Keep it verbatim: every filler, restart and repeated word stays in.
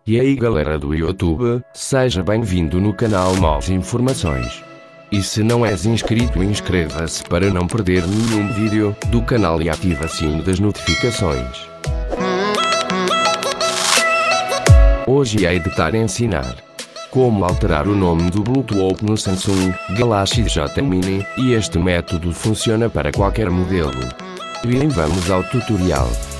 E aí galera do YouTube, seja bem-vindo no canal Mais Informações. E se não és inscrito, inscreva-se para não perder nenhum vídeo do canal e ative o sino das notificações. Hoje hei de estar a ensinar como alterar o nome do Bluetooth no Samsung Galaxy J Mini, e este método funciona para qualquer modelo. E vamos ao tutorial.